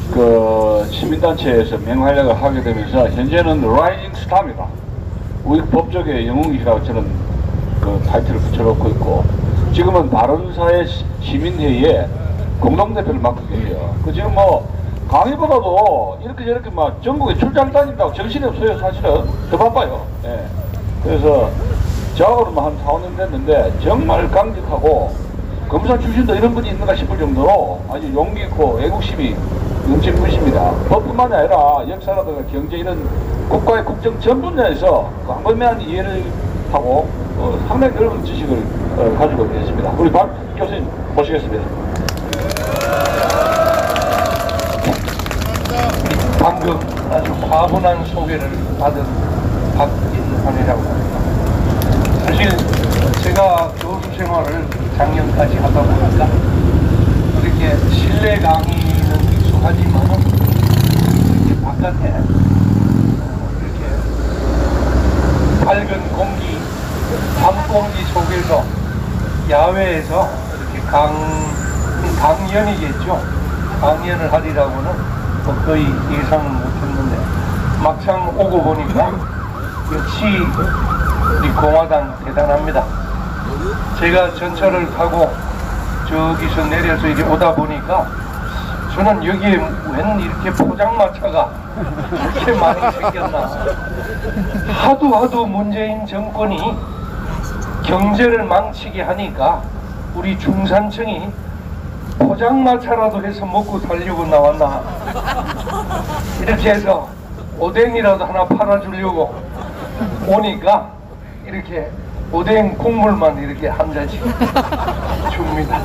그 시민단체에서 맹활약을 하게 되면서 현재는 라이징 스타입니다. 우리 법조계 영웅이라고 저는 그 타이틀을 붙여놓고 있고, 지금은 바른사회 시민회의에 공동대표를 맡고 계세요. 그 지금 뭐 강의보다도 이렇게 저렇게 막 전국에 출장 다닌다고 정신이 없어요. 사실은 더 바빠요. 예. 그래서 저하고는 한 4, 5년 됐는데 정말 강직하고 검사 출신도 이런 분이 있는가 싶을 정도로 아주 용기 있고 애국심이 넘치는 분이십니다. 법뿐만이 아니라 역사라든가 경제 이런 국가의 국정 전 분야에서 광범위한 이해를 하고 상당히 넓은 지식을 가지고 계십니다. 우리 박 교수님 모시겠습니다. 방금 아주 과분한 소개를 받은 박인환이라고 합니다. 사실 제가 교수 생활을 작년까지 하다 보니까 이렇게 실내 강의는 익숙하지만은 이렇게 바깥에 이렇게 밝은 공기, 밤 공기 속에서 야외에서 이렇게 강연이겠죠. 강연을 하리라고는 거의 예상을 못했는데 막상 오고 보니까 역시 우리 공화당 대단합니다. 제가 전철을 타고 저기서 내려서 이렇게 오다 보니까 저는 여기에 웬 이렇게 포장마차가 이렇게 많이 생겼나. 하도 문재인 정권이 경제를 망치게 하니까 우리 중산층이 포장마차라도 해서 먹고 살려고 나왔나. 이렇게 해서 오뎅이라도 하나 팔아주려고 오니까 이렇게 오뎅 국물만 이렇게 한 잔씩 줍니다.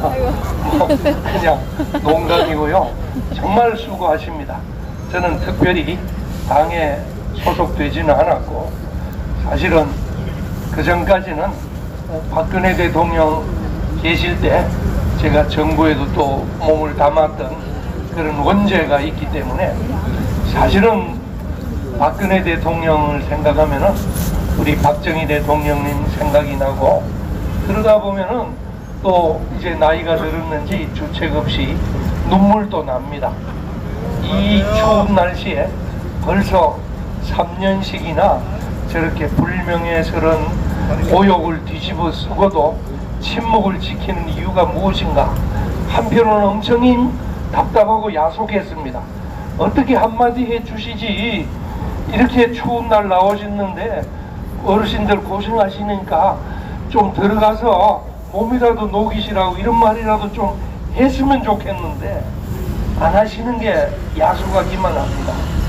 그냥 농담이고요. 정말 수고하십니다. 저는 특별히 당에 소속되지는 않았고, 사실은 그 전까지는 박근혜 대통령 계실 때 제가 정부에도 또 몸을 담았던 그런 원죄가 있기 때문에 사실은 박근혜 대통령을 생각하면은 우리 박정희 대통령님 생각이 나고, 그러다 보면은 또 이제 나이가 들었는지 주책 없이 눈물도 납니다. 이 추운 날씨에 벌써 3년씩이나 저렇게 불명예스런 오욕을 뒤집어 쓰고도 침묵을 지키는 이유가 무엇인가. 한편으로는 엄청 답답하고 야속했습니다. 어떻게 한마디 해주시지. 이렇게 추운 날 나오셨는데 어르신들 고생하시니까 좀 들어가서 몸이라도 녹이시라고 이런 말이라도 좀 했으면 좋겠는데 안 하시는 게 야속하기만 합니다.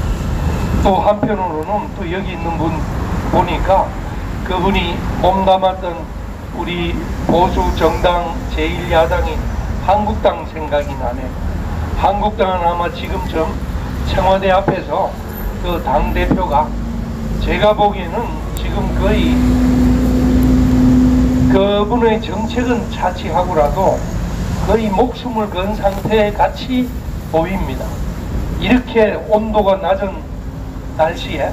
또 한편으로는 또 여기 있는 분 보니까 그분이 몸담았던 우리 보수 정당 제1야당인 한국당 생각이 나네. 한국당은 아마 지금쯤 청와대 앞에서 그 당대표가 제가 보기에는 지금 거의 그분의 정책은 차치하고라도 거의 목숨을 건 상태에 같이 보입니다. 이렇게 온도가 낮은 날씨에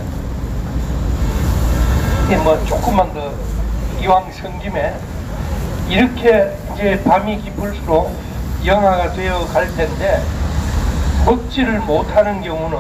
뭐 조금만 더 이왕 성김에 이렇게 이제 밤이 깊을수록 영하가 되어 갈 텐데 먹지를 못하는 경우는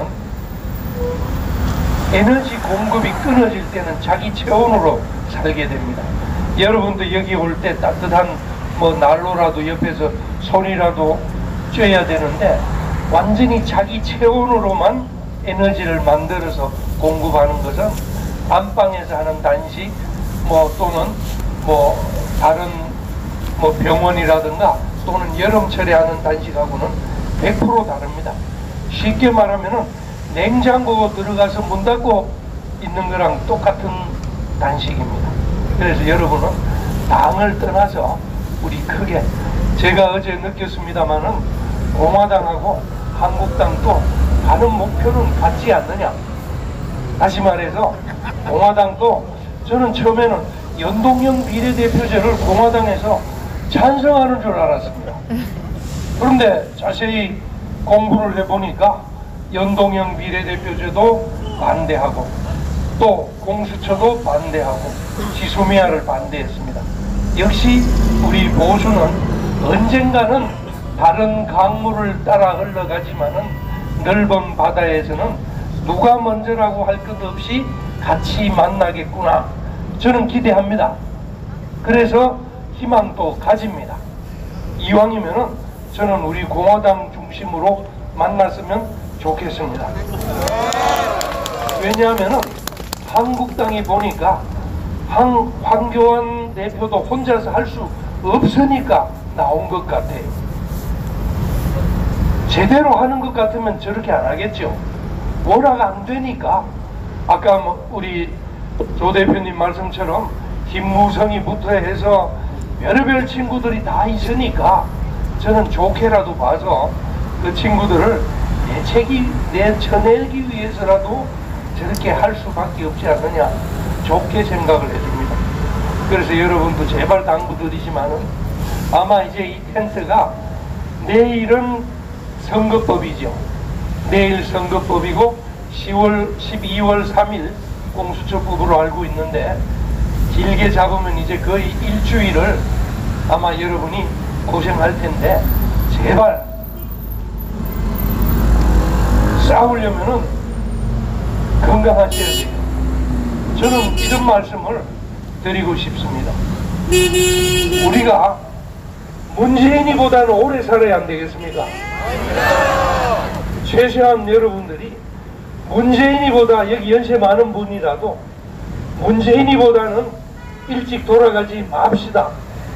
에너지 공급이 끊어질 때는 자기 체온으로 살게 됩니다. 여러분도 여기 올 때 따뜻한 뭐 난로라도 옆에서 손이라도 쬐야 되는데 완전히 자기 체온으로만 에너지를 만들어서 공급하는 것은 안방에서 하는 단식 뭐 또는 뭐 다른 뭐 병원이라든가 또는 여름철에 하는 단식하고는 100% 다릅니다. 쉽게 말하면은 냉장고 들어가서 문 닫고 있는 거랑 똑같은 단식입니다. 그래서 여러분은 당을 떠나서 우리 크게 제가 어제 느꼈습니다마는 공화당하고 한국당도 가는 목표는 같지 않느냐. 다시 말해서 공화당도 저는 처음에는 연동형 비례대표제를 공화당에서 찬성하는 줄 알았습니다. 그런데 자세히 공부를 해보니까 연동형 비례대표제도 반대하고 또 공수처도 반대하고 지소미아를 반대했습니다. 역시 우리 보수는 언젠가는 다른 강물을 따라 흘러가지만은 넓은 바다에서는 누가 먼저라고 할 것 없이 같이 만나겠구나, 저는 기대합니다. 그래서 희망도 가집니다. 이왕이면은 저는 우리 공화당 중심으로 만났으면 좋겠습니다. 왜냐하면은 한국당이 보니까 황교안 대표도 혼자서 할 수 없으니까 나온 것 같아요. 제대로 하는 것 같으면 저렇게 안 하겠죠. 워낙 안 되니까. 아까 뭐 우리 조 대표님 말씀처럼 김무성이부터 해서 별의별 친구들이 다 있으니까 저는 좋게라도 봐서 그 친구들을 내쳐내기 위해서라도 저렇게 할 수밖에 없지 않느냐, 좋게 생각을 해줍니다. 그래서 여러분도 제발 당부드리지만은 아마 이제 이 텐트가 내일은 선거법이죠. 내일 선거법이고 12월 3일 공수처법으로 알고 있는데, 길게 잡으면 이제 거의 일주일을 아마 여러분이 고생할 텐데, 제발 싸우려면은 건강하셔야 돼요. 저는 이런 말씀을 드리고 싶습니다. 우리가 문재인이보다는 오래 살아야 안 되겠습니까? 최소한 여러분들이 문재인이보다, 여기 연세 많은 분이라도 문재인이보다는 일찍 돌아가지 맙시다.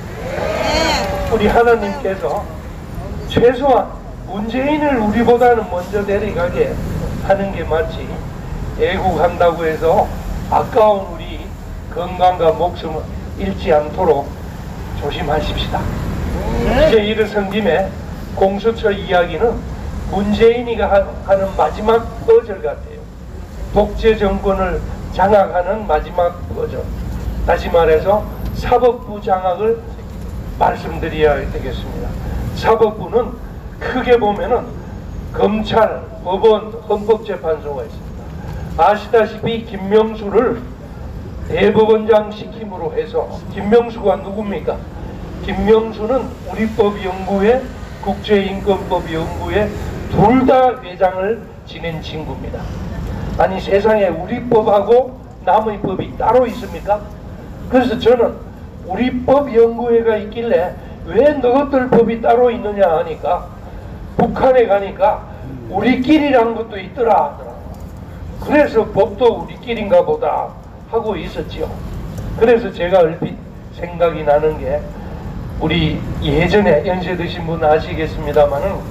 우리 하나님께서 최소한 문재인을 우리보다는 먼저 데려가게 하는 게 맞지, 애국한다고 해서 아까운 우리 건강과 목숨을 잃지 않도록 조심하십시다. 이제 일어선 김에 공수처 이야기는 문재인이가 하는 마지막 버전 같아요. 독재 정권을 장악하는 마지막 버전. 다시 말해서 사법부 장악을 말씀드려야 되겠습니다. 사법부는 크게 보면은 검찰, 법원, 헌법재판소가 있습니다. 아시다시피 김명수를 대법원장 시킴으로 해서, 김명수가 누굽니까? 김명수는 우리법연구회, 국제인권법연구회 둘 다 회장을 지낸 친구입니다. 아니, 세상에 우리법하고 남의 법이 따로 있습니까? 그래서 저는 우리법연구회가 있길래 왜 너희들 법이 따로 있느냐 하니까, 북한에 가니까 우리끼리란 것도 있더라 하더라고. 그래서 법도 우리끼리인가 보다 하고 있었지요. 그래서 제가 얼핏 생각이 나는 게, 우리 예전에 연세 드신 분 아시겠습니다마는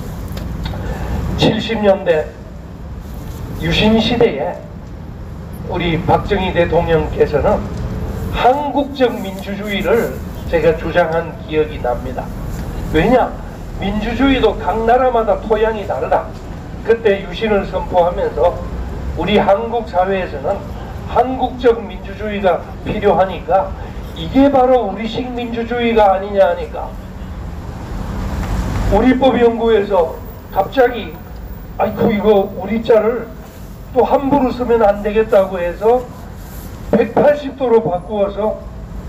70년대 유신시대에 우리 박정희 대통령께서는 한국적 민주주의를 제가 주장한 기억이 납니다. 왜냐? 민주주의도 각 나라마다 토양이 다르다. 그때 유신을 선포하면서 우리 한국 사회에서는 한국적 민주주의가 필요하니까 이게 바로 우리식 민주주의가 아니냐 하니까, 우리법연구에서 갑자기 아이고 이거 우리자를 또 함부로 쓰면 안 되겠다고 해서 180도로 바꾸어서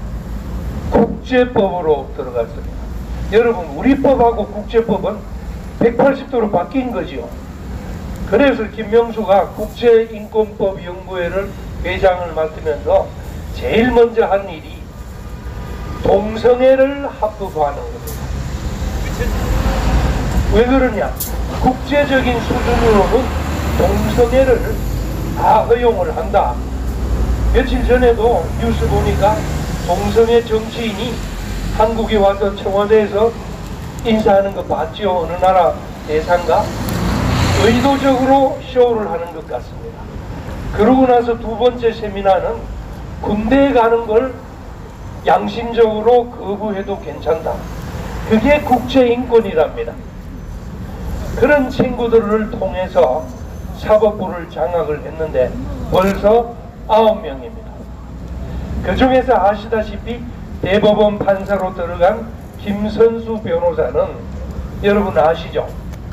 국제법으로 들어갔습니다. 여러분, 우리법하고 국제법은 180도로 바뀐 거지요. 그래서 김명수가 국제인권법연구회를 회장을 맡으면서 제일 먼저 한 일이 동성애를 합법화하는 겁니다. 왜 그러냐? 국제적인 수준으로는 동성애를 다 허용을 한다. 며칠 전에도 뉴스 보니까 동성애 정치인이 한국에 와서 청와대에서 인사하는 거 봤죠? 어느 나라 대사인가? 의도적으로 쇼를 하는 것 같습니다. 그러고 나서 두 번째 세미나는 군대에 가는 걸 양심적으로 거부해도 괜찮다. 그게 국제인권이랍니다. 그런 친구들을 통해서 사법부를 장악을 했는데 벌써 9명입니다. 그 중에서 아시다시피 대법원 판사로 들어간 김선수 변호사는 여러분 아시죠?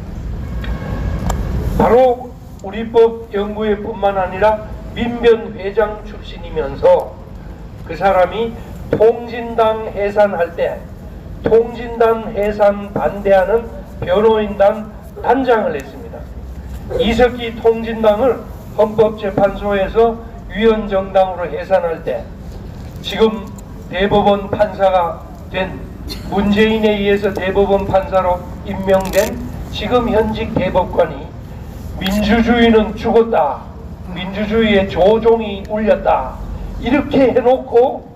바로 우리법연구회 뿐만 아니라 민변 회장 출신이면서 그 사람이 통진당 해산할 때 통진당 해산 반대하는 변호인단 단장을 했습니다. 이석기 통진당을 헌법재판소에서 위헌정당으로 해산할 때 지금 대법원 판사가 된 문재인에 의해서 대법원 판사로 임명된 지금 현직 대법관이 민주주의는 죽었다, 민주주의의 조종이 울렸다, 이렇게 해놓고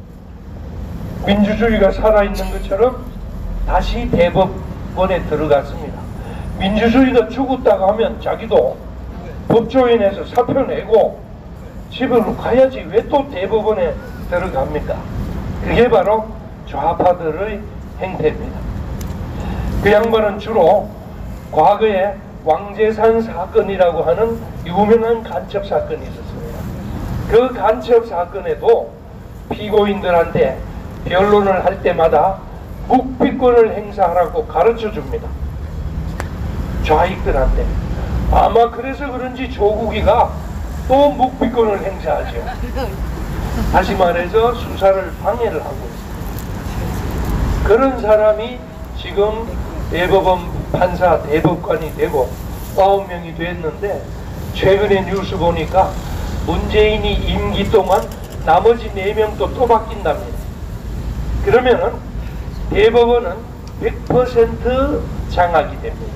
민주주의가 살아있는 것처럼 다시 대법원에 들어갔습니다. 민주주의가 죽었다고 하면 자기도 법조인에서 사표 내고 집으로 가야지 왜 또 대법원에 들어갑니까? 그게 바로 좌파들의 행태입니다. 그 양반은 주로 과거에 왕재산 사건이라고 하는 유명한 간첩 사건이 있었습니다. 그 간첩 사건에도 피고인들한테 변론을 할 때마다 묵비권을 행사하라고 가르쳐 줍니다. 좌익들한테. 아마 그래서 그런지 조국이가 또 묵비권을 행사하죠. 다시 말해서 수사를 방해를 하고 있습니다. 그런 사람이 지금 대법원 판사 대법관이 되고 9명이 됐는데 최근에 뉴스 보니까 문재인이 임기 동안 나머지 4명도 또 바뀐답니다. 그러면은 대법원은 100% 장악이 됩니다.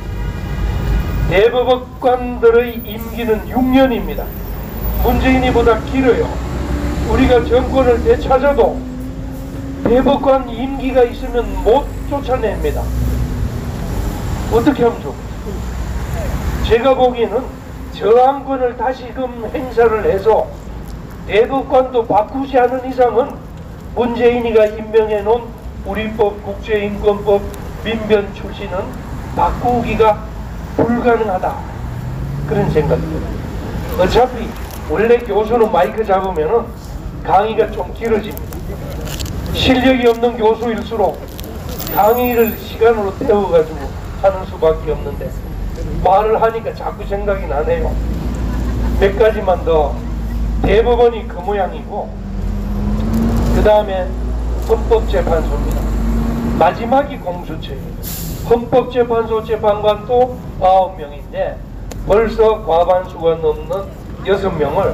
대법관들의 임기는 6년입니다. 문재인이보다 길어요. 우리가 정권을 되찾아도 대법관 임기가 있으면 못 쫓아냅니다. 어떻게 하면 좋겠어요? 제가 보기에는 저항권을 다시금 행사를 해서 대법관도 바꾸지 않은 이상은 문재인이가 임명해 놓은 우리법, 국제인권법, 민변 출신은 바꾸기가 불가능하다, 그런 생각이 들어요. 어차피 원래 교수는 마이크 잡으면은 강의가 좀 길어집니다. 실력이 없는 교수일수록 강의를 시간으로 때워가지고 하는 수밖에 없는데 말을 하니까 자꾸 생각이 나네요. 몇 가지만 더. 대법원이 그 모양이고 그 다음에 헌법재판소입니다. 마지막이 공수처입니다. 헌법재판소 재판관도 9명인데 벌써 과반수가 넘는 6명을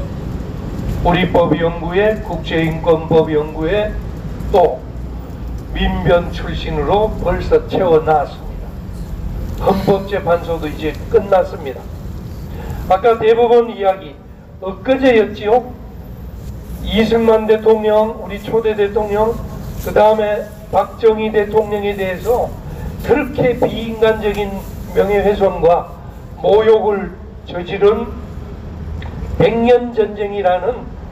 우리법연구회, 국제인권법연구회 또 민변 출신으로 벌써 채워놨습니다. 헌법재판소도 이제 끝났습니다. 아까 대법원 이야기 엊그제였지요. 이승만 대통령, 우리 초대 대통령, 그 다음에 박정희 대통령에 대해서 그렇게 비인간적인 명예훼손과 모욕을 저지른 백년전쟁이라는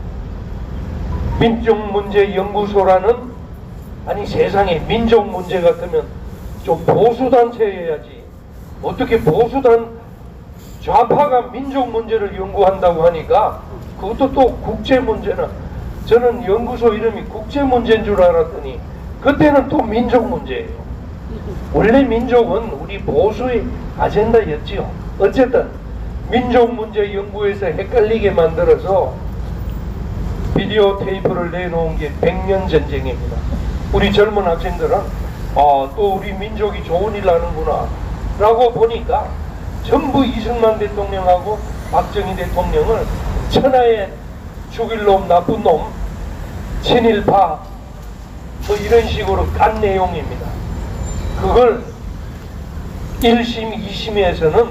민족문제연구소라는, 아니 세상에 민족문제 같으면 좀 보수단체여야지 어떻게 보수단 좌파가 민족문제를 연구한다고 하니까 그것도 또 국제문제는, 저는 연구소 이름이 국제문제인 줄 알았더니 그때는 또 민족문제예요. 원래 민족은 우리 보수의 아젠다였지요. 어쨌든 민족문제 연구에서 헷갈리게 만들어서 비디오 테이프를 내놓은 게 백년전쟁입니다. 우리 젊은 학생들은 또 우리 민족이 좋은 일 하는구나 라고 보니까 전부 이승만 대통령하고 박정희 대통령을 천하에 죽일 놈, 나쁜 놈, 친일파 뭐 이런 식으로 깐 내용입니다. 그걸 1심, 2심에서는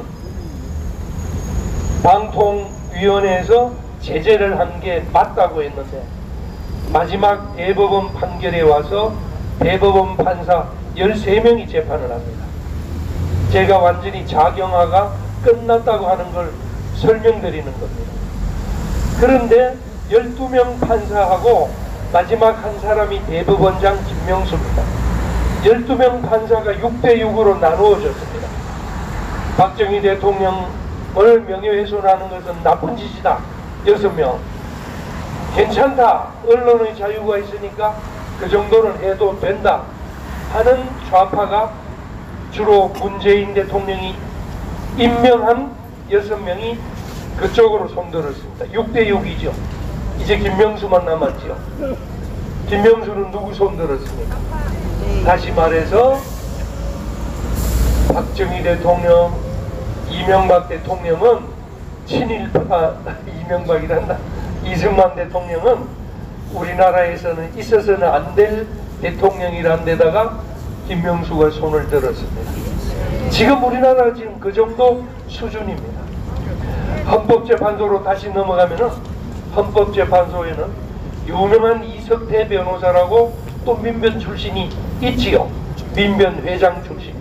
방통위원회에서 제재를 한 게 맞다고 했는데 마지막 대법원 판결에 와서 대법원 판사 13명이 재판을 합니다. 제가 완전히 자경화가 끝났다고 하는 걸 설명드리는 겁니다. 그런데 12명 판사하고 마지막 한 사람이 대법원장 김명수입니다. 12명 판사가 6대6으로 나누어졌습니다. 박정희 대통령을 명예훼손하는 것은 나쁜 짓이다. 6명. 괜찮다. 언론의 자유가 있으니까 그 정도는 해도 된다 하는 좌파가 주로 문재인 대통령이 임명한 6명이 그쪽으로 손들었습니다. 6대6이죠. 이제 김명수만 남았죠. 김명수는 누구 손들었습니까? 다시 말해서 박정희 대통령, 이명박 대통령은 친일파 이명박이란다. 이승만 대통령은 우리나라에서는 있어서는 안 될 대통령이란 데다가 김명수가 손을 들었습니다. 지금 우리나라가 지금 그 정도 수준입니다. 헌법재판소로 다시 넘어가면은 헌법재판소에는 유명한 이석태 변호사라고 또 민변 출신이 있지요. 민변 회장 출신.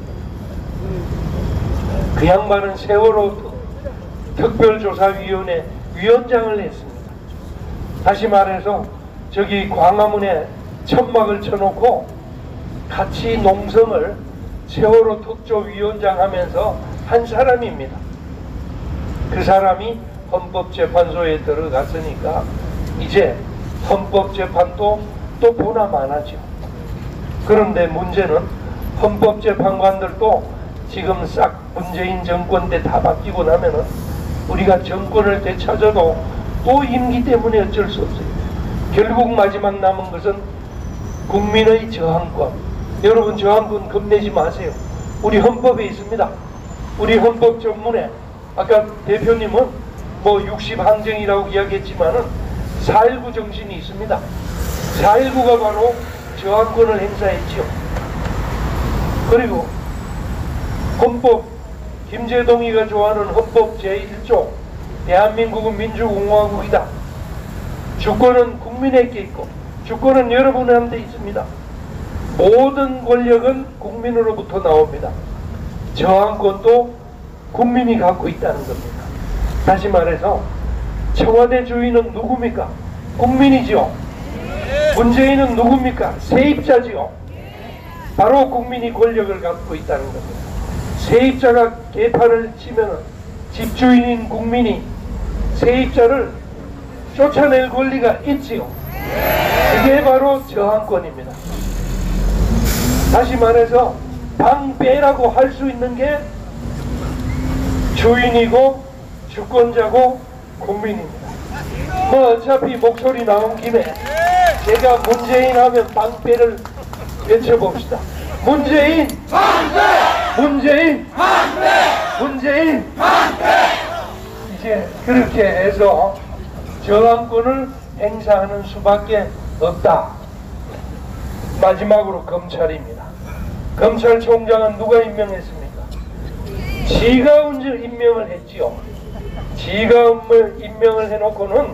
그 양반은 세월호 특별조사위원회 위원장을 했습니다. 다시 말해서 저기 광화문에 천막을 쳐놓고 같이 농성을 세월호 특조위원장 하면서 한 사람입니다. 그 사람이 헌법재판소에 들어갔으니까 이제 헌법재판도 또 보나마나죠. 그런데 문제는 헌법재판관들도 지금 싹 문재인 정권 때 다 바뀌고 나면은 우리가 정권을 되찾아도 또 임기 때문에 어쩔 수 없어요. 결국 마지막 남은 것은 국민의 저항권. 여러분 저항권 겁내지 마세요. 우리 헌법에 있습니다. 우리 헌법 전문에 아까 대표님은 뭐 60항쟁이라고 이야기했지만은 4.19 정신이 있습니다. 4.19가 바로 저항권을 행사했지요. 그리고 헌법, 김재동이가 좋아하는 헌법 제1조 대한민국은 민주공화국이다. 주권은 국민에게 있고 주권은 여러분한테 있습니다. 모든 권력은 국민으로부터 나옵니다. 저항권도 국민이 갖고 있다는 겁니다. 다시 말해서 청와대 주인은 누굽니까? 국민이죠. 문재인은 누굽니까? 세입자지요. 바로 국민이 권력을 갖고 있다는 겁니다. 세입자가 개판을 치면 집주인인 국민이 세입자를 쫓아낼 권리가 있지요. 그게 바로 저항권입니다. 다시 말해서 방배라고 할 수 있는 게 주인이고 주권자고 국민입니다. 뭐 어차피 목소리 나온 김에 제가 문재인 하면 방배를 외쳐봅시다. 문재인 방배! 문재인 방배! 문재인 방배! 이제 그렇게 해서 저항권을 행사하는 수밖에 없다. 마지막으로 검찰입니다. 검찰총장은 누가 임명했습니까? 지가 임명을 했지요. 지가 임명을 해놓고는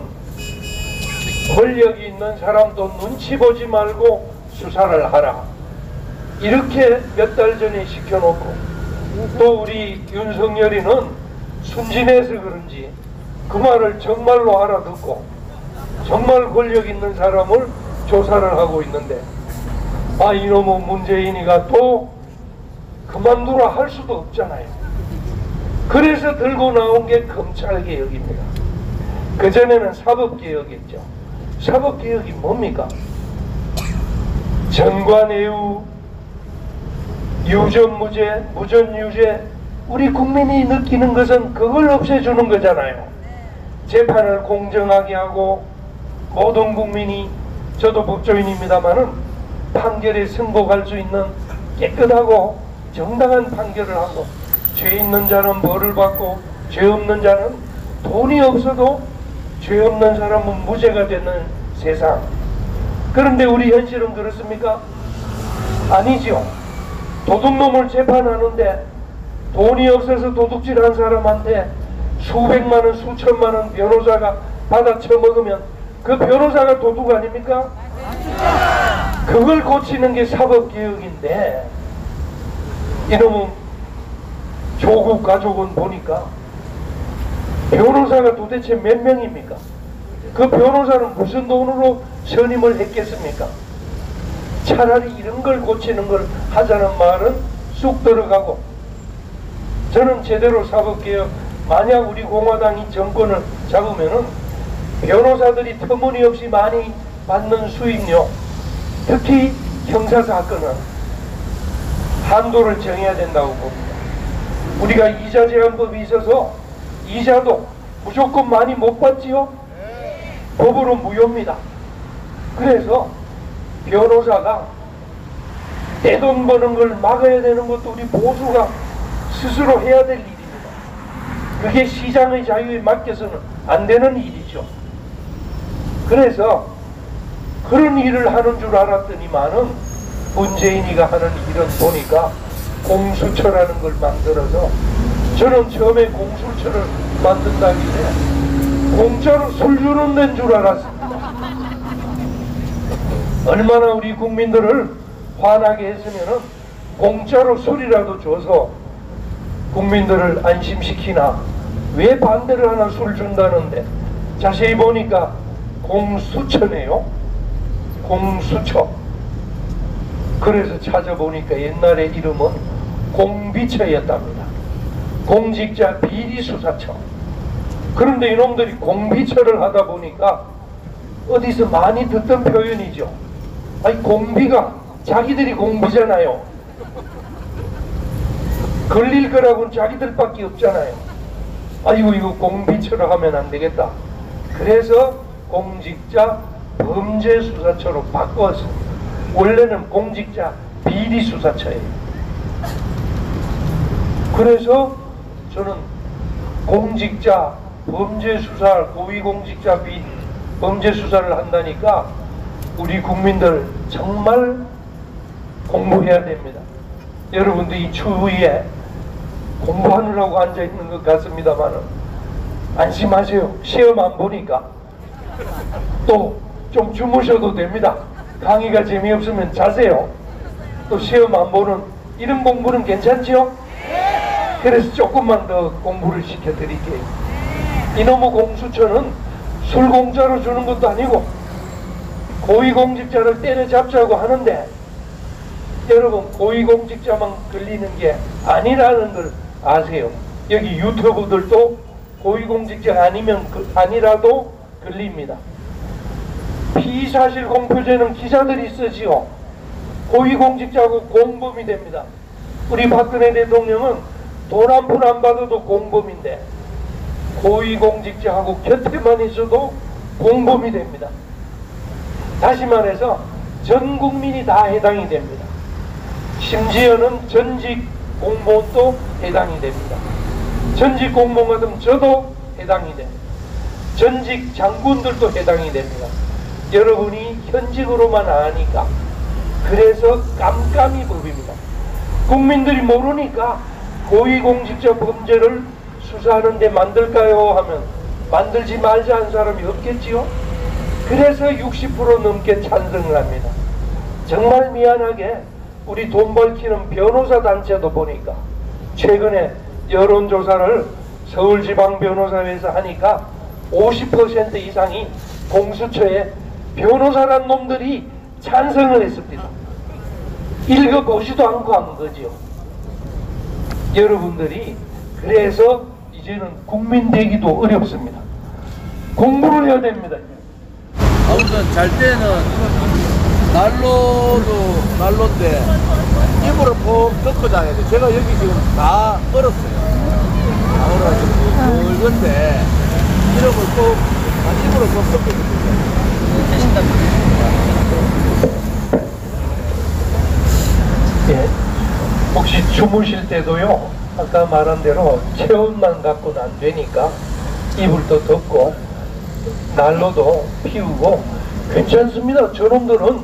권력이 있는 사람도 눈치 보지 말고 수사를 하라. 이렇게 몇 달 전에 시켜놓고 또 우리 윤석열이는 순진해서 그런지 그 말을 정말로 알아듣고 정말 권력 있는 사람을 조사를 하고 있는데 아 이놈의 문재인이가 또 그만두라 할 수도 없잖아요. 그래서 들고 나온 게 검찰개혁입니다. 그전에는 사법개혁이었죠. 사법개혁이 뭡니까? 전관예우, 유전무죄, 무전유죄 우리 국민이 느끼는 것은 그걸 없애주는 거잖아요. 재판을 공정하게 하고 모든 국민이 저도 법조인입니다마는 판결에 승복할 수 있는 깨끗하고 정당한 판결을 하고 죄 있는 자는 벌을 받고 죄 없는 자는 돈이 없어도 죄 없는 사람은 무죄가 되는 세상. 그런데 우리 현실은 그렇습니까? 아니죠. 도둑놈을 재판하는데 돈이 없어서 도둑질한 사람한테 수백만원 수천만원 변호사가 받아 처먹으면 그 변호사가 도둑 아닙니까? 그걸 고치는 게 사법개혁인데 이놈은 조국 가족은 보니까 변호사가 도대체 몇 명입니까? 그 변호사는 무슨 돈으로 선임을 했겠습니까? 차라리 이런 걸 고치는 걸 하자는 말은 쑥 들어가고 저는 제대로 사법개혁 만약 우리 공화당이 정권을 잡으면은 변호사들이 터무니없이 많이 받는 수임료 특히 형사사건은 한도를 정해야 된다고 봅니다. 우리가 이자 제한법이 있어서 이자도 무조건 많이 못 받지요? 법으로 무효입니다. 그래서 변호사가 떼돈 버는 걸 막아야 되는 것도 우리 보수가 스스로 해야 될 일입니다. 그게 시장의 자유에 맡겨서는 안 되는 일이죠. 그래서 그런 일을 하는 줄 알았더니만은 문재인이가 하는 일은 보니까 공수처라는 걸 만들어서, 저는 처음에 공수처를 만든다길래 공짜로 술 주는 데인 줄 알았습니다. 얼마나 우리 국민들을 화나게 했으면은 공짜로 술이라도 줘서 국민들을 안심시키나. 왜 반대를 하나 술 준다는데, 자세히 보니까 공수처네요. 공수처. 그래서 찾아보니까 옛날에 이름은 공비처였답니다. 공직자 비리수사처. 그런데 이놈들이 공비처를 하다 보니까 어디서 많이 듣던 표현이죠. 아니, 공비가 자기들이 공비잖아요. 걸릴 거라고는 자기들밖에 없잖아요. 아이고, 이거 공비처럼 하면 안 되겠다. 그래서 공직자 범죄수사처로 바꾸었습니다. 원래는 공직자 비리수사처예요. 그래서 저는 공직자 범죄수사, 고위공직자 범죄수사를 한다니까 우리 국민들 정말 공부해야 됩니다. 여러분도 이 추위에 공부하느라고 앉아있는 것 같습니다만 안심하세요. 시험 안 보니까. 또 좀 주무셔도 됩니다. 강의가 재미없으면 자세요. 또 시험 안 보는 이런 공부는 괜찮지요? 그래서 조금만 더 공부를 시켜드릴게요. 이놈의 공수처는 술 공짜로 주는 것도 아니고 고위공직자를 때려잡자고 하는데, 여러분 고위공직자만 걸리는 게 아니라는 걸 아세요? 여기 유튜브들도 고위공직자가 아니라도 걸립니다. 피사실 공표죄는 기자들이 쓰지요. 고위공직자하고 공범이 됩니다. 우리 박근혜 대통령은 돈 한 푼 안 받아도 공범인데 고위공직자하고 곁에만 있어도 공범이 됩니다. 다시 말해서 전 국민이 다 해당이 됩니다. 심지어는 전직 공무원도 해당이 됩니다. 전직 공무원 같으면 저도 해당이 됩니다. 전직 장군들도 해당이 됩니다. 여러분이 현직으로만 아니까. 그래서 깜깜이 법입니다. 국민들이 모르니까 고위공직자 범죄를 수사하는데 만들까요 하면 만들지 말자 한 사람이 없겠지요. 그래서 60% 넘게 찬성을 합니다. 정말 미안하게 우리 돈 밝히는 변호사 단체도 보니까 최근에 여론조사를 서울지방변호사회에서 하니까 50% 이상이 공수처에 변호사란 놈들이 찬성을 했습니다. 읽어보지도 않고 한 거죠. 여러분들이 그래서 이제는 국민 되기도 어렵습니다. 공부를 해야 됩니다. 아무튼 잘 때는 난로인데 입으로 푹 덮고 자야 돼. 제가 여기 지금 다 얼었어요. 다 얼어가지고 굵은데 이런 걸 꼭 입으로 푹 덮고 있어요. 예. 혹시 주무실 때도요, 아까 말한 대로 체온만 갖고는 안 되니까 이불도 덮고 난로도 피우고 괜찮습니다. 저놈들은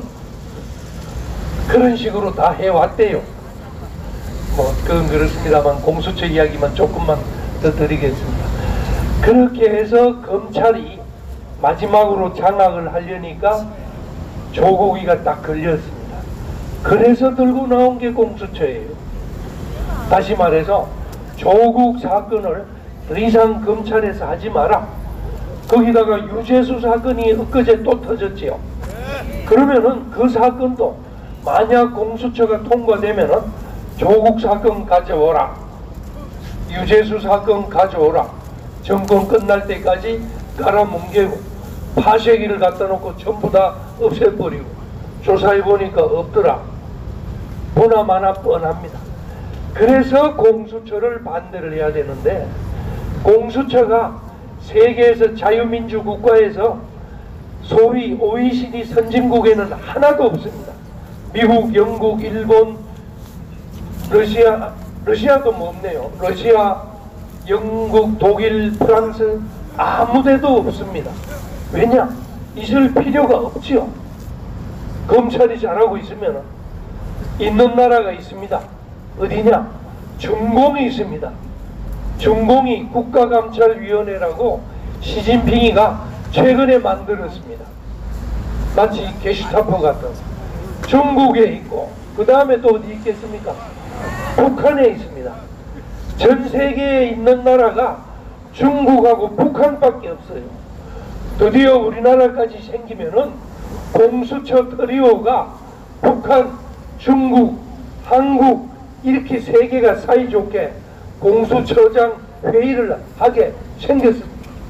그런 식으로 다 해왔대요. 뭐 그건 그렇습니다만 공수처 이야기만 조금만 더 드리겠습니다. 그렇게 해서 검찰이 마지막으로 장악을 하려니까 조국이가 딱 걸렸습니다. 그래서 들고 나온 게 공수처예요. 다시 말해서 조국 사건을 더 이상 검찰에서 하지 마라. 거기다가 유재수 사건이 엊그제 또 터졌지요. 그러면은 그 사건도 만약 공수처가 통과되면은 조국 사건 가져오라, 유재수 사건 가져오라, 정권 끝날 때까지 깔아뭉개고 파쇄기를 갖다 놓고 전부 다 없애버리고 조사해보니까 없더라. 보나마나 뻔합니다. 그래서 공수처를 반대를 해야 되는데, 공수처가 세계에서 자유민주 국가에서 소위 OECD 선진국에는 하나도 없습니다. 미국, 영국, 일본, 러시아도 뭐 없네요. 러시아, 영국, 독일, 프랑스 아무 데도 없습니다. 왜냐? 있을 필요가 없지요. 검찰이 잘하고 있으면 있는 나라가 있습니다. 어디냐? 중공이 있습니다. 중공이 국가감찰위원회라고 시진핑이가 최근에 만들었습니다. 마치 게슈타포 같은. 중국에 있고 그 다음에 또 어디 있겠습니까? 북한에 있습니다. 전 세계에 있는 나라가 중국하고 북한밖에 없어요. 드디어 우리나라까지 생기면은 공수처 트리오가 북한, 중국, 한국 이렇게 세 개가 사이좋게 공수처장 회의를 하게 생겼습니다.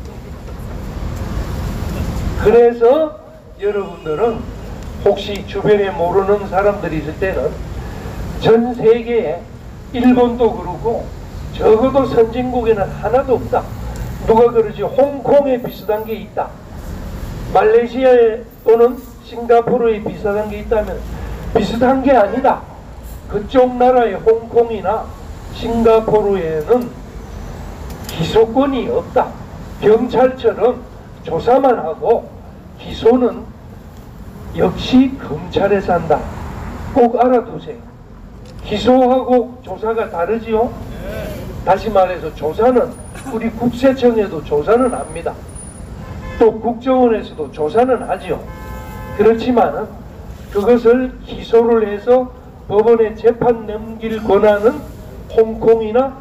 그래서 여러분들은 혹시 주변에 모르는 사람들이 있을 때는 전 세계에 일본도 그렇고 적어도 선진국에는 하나도 없다. 누가 그러지? 홍콩에 비슷한 게 있다. 말레이시아에 또는 싱가포르에 비슷한 게 있다면 비슷한 게 아니다. 그쪽 나라의 홍콩이나 싱가포르에는 기소권이 없다. 경찰처럼 조사만 하고 기소는 역시 검찰에서 한다. 꼭 알아두세요. 기소하고 조사가 다르지요? 다시 말해서 조사는 우리 국세청에도 조사는 합니다. 또 국정원에서도 조사는 하지요. 그렇지만 그것을 기소를 해서 법원에 재판 넘길 권한은 홍콩이나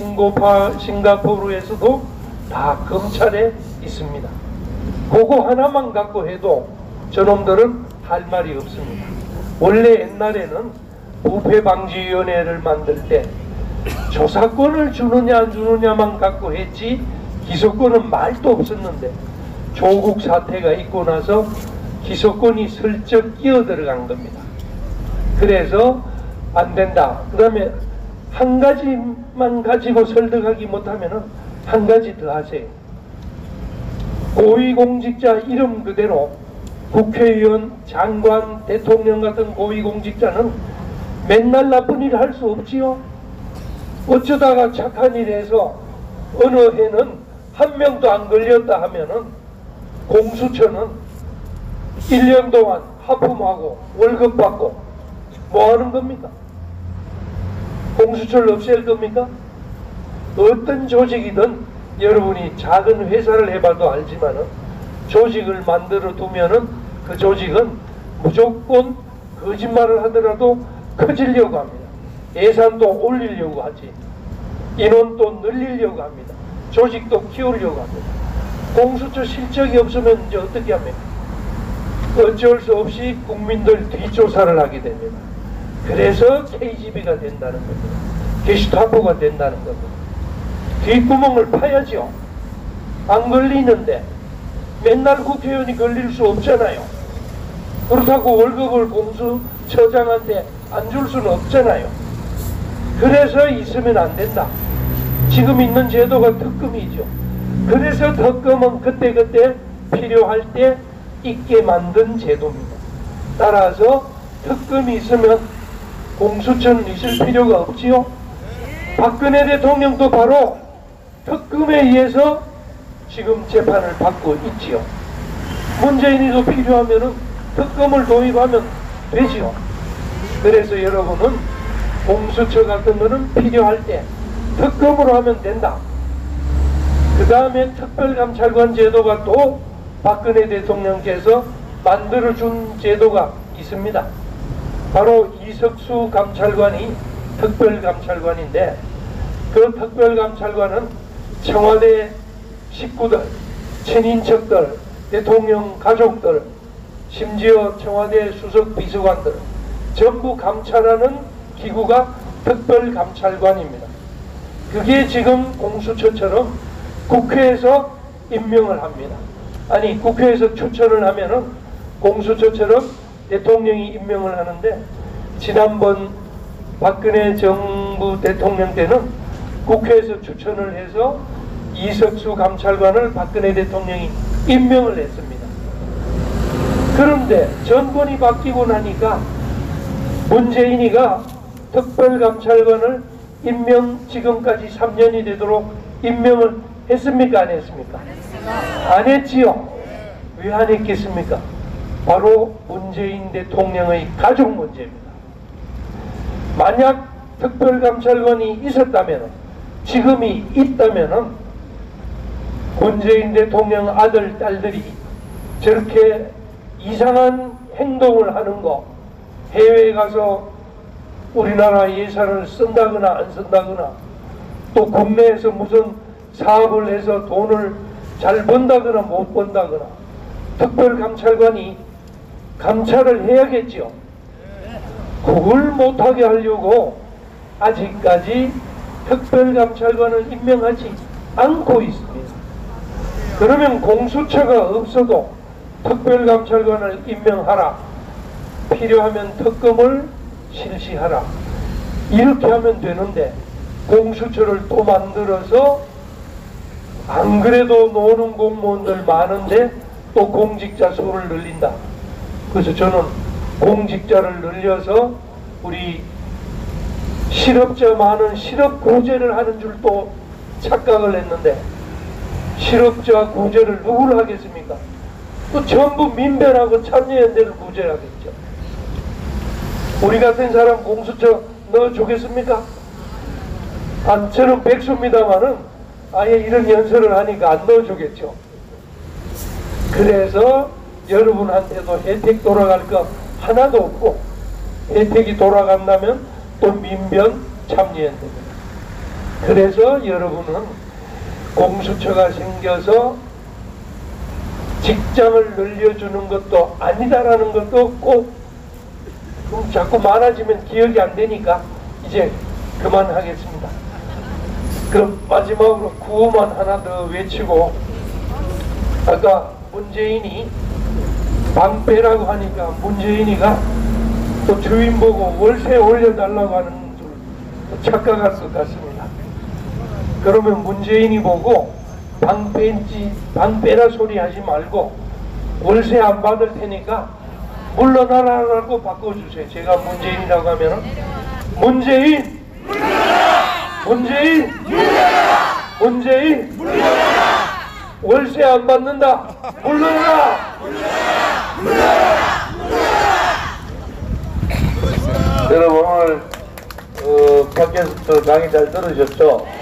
싱가포르에서도 다 검찰에 있습니다. 그거 하나만 갖고 해도 저놈들은 할 말이 없습니다. 원래 옛날에는 부패방지위원회를 만들 때 조사권을 주느냐 안 주느냐만 갖고 했지 기소권은 말도 없었는데 조국 사태가 있고 나서 기소권이 슬쩍 끼어들어간 겁니다. 그래서 안 된다. 그 다음에 한 가지만 가지고 설득하기 못하면 한 가지 더 하세요. 고위공직자 이름 그대로 국회의원, 장관, 대통령 같은 고위공직자는 맨날 나쁜 일 할 수 없지요. 어쩌다가 착한 일 해서 어느 해는 한 명도 안 걸렸다 하면은 공수처는 1년 동안 하품하고 월급 받고 뭐 하는 겁니까? 공수처를 없앨 겁니까? 어떤 조직이든 여러분이 작은 회사를 해봐도 알지만은 조직을 만들어 두면은 그 조직은 무조건 거짓말을 하더라도 커지려고 합니다. 예산도 올리려고 하지. 인원도 늘리려고 합니다. 조직도 키우려고 합니다. 공수처 실적이 없으면 이제 어떻게 합니까? 어쩔 수 없이 국민들 뒷조사를 하게 됩니다. 그래서 KGB가 된다는 겁니다. 게슈타포가 된다는 겁니다. 뒷구멍을 파야죠. 안 걸리는데 맨날 국회의원이 걸릴 수 없잖아요. 그렇다고 월급을 공수처장한테 안 줄 수는 없잖아요. 그래서 있으면 안 된다. 지금 있는 제도가 특검이죠. 그래서 특검은 그때그때 필요할 때 있게 만든 제도입니다. 따라서 특검이 있으면 공수처는 있을 필요가 없지요. 박근혜 대통령도 바로 특검에 의해서 지금 재판을 받고 있지요. 문재인이도 필요하면은 특검을 도입하면 되지요. 그래서 여러분은 공수처 같은 거는 필요할 때 특검으로 하면 된다. 그 다음에 특별감찰관 제도가 또 박근혜 대통령께서 만들어준 제도가 있습니다. 바로 이석수 감찰관이 특별감찰관인데 그 특별감찰관은 청와대 식구들, 친인척들, 대통령 가족들, 심지어 청와대 수석 비서관들 전부 감찰하는 기구가 특별감찰관입니다. 그게 지금 공수처처럼 국회에서 임명을 합니다. 아니 국회에서 추천을 하면은 공수처처럼 대통령이 임명을 하는데 지난번 박근혜 정부 대통령 때는 국회에서 추천을 해서 이석수 감찰관을 박근혜 대통령이 임명을 했습니다. 그런데 정권이 바뀌고 나니까 문재인이가 특별감찰관을 임명 지금까지 3년이 되도록 임명을 했습니까? 안 했습니까? 안 했지요. 왜 안 했겠습니까? 바로 문재인 대통령의 가족 문제입니다. 만약 특별감찰관이 있었다면, 지금이 있다면 문재인 대통령 아들, 딸들이 저렇게 이상한 행동을 하는 거, 해외에 가서 우리나라 예산을 쓴다거나 안 쓴다거나, 또 국내에서 무슨 사업을 해서 돈을 잘 번다거나 못 번다거나, 특별감찰관이 감찰을 해야겠죠. 그걸 못하게 하려고 아직까지 특별감찰관을 임명하지 않고 있습니다. 그러면 공수처가 없어도 특별감찰관을 임명하라, 필요하면 특검을 실시하라, 이렇게 하면 되는데, 공수처를 또 만들어서 안 그래도 노는 공무원들 많은데 또 공직자 수를 늘린다. 그래서 저는 공직자를 늘려서 우리 실업자 많은 실업구제를 하는 줄 또 착각을 했는데, 실업자 구제를 누구를 하겠습니까? 또 전부 민변하고 참여연대를 구제하겠죠. 우리 같은 사람 공수처 넣어주겠습니까? 저는 백수입니다마는 아예 이런 연설을 하니까 안 넣어주겠죠. 그래서 여러분한테도 혜택 돌아갈 거 하나도 없고, 혜택이 돌아간다면 또 민변 참여연대입니다. 그래서 여러분은 공수처가 생겨서 직장을 늘려주는 것도 아니다라는 것도 꼭 자꾸 많아지면 기억이 안 되니까 이제 그만하겠습니다. 그럼 마지막으로 구호만 하나 더 외치고, 아까 문재인이 방패라고 하니까 문재인이가 또 주인 보고 월세 올려달라고 하는 줄 착각할 것 같습니다. 그러면 문재인이 보고 방패라 소리 하지 말고 월세 안 받을 테니까 물러나라라고 바꿔주세요. 제가 문재인이라고 하면은 문재인! 문재인! 문재인! 월세 안 받는다! 물러나라! 여러분 오늘 밖에서 강의 잘 들으셨죠?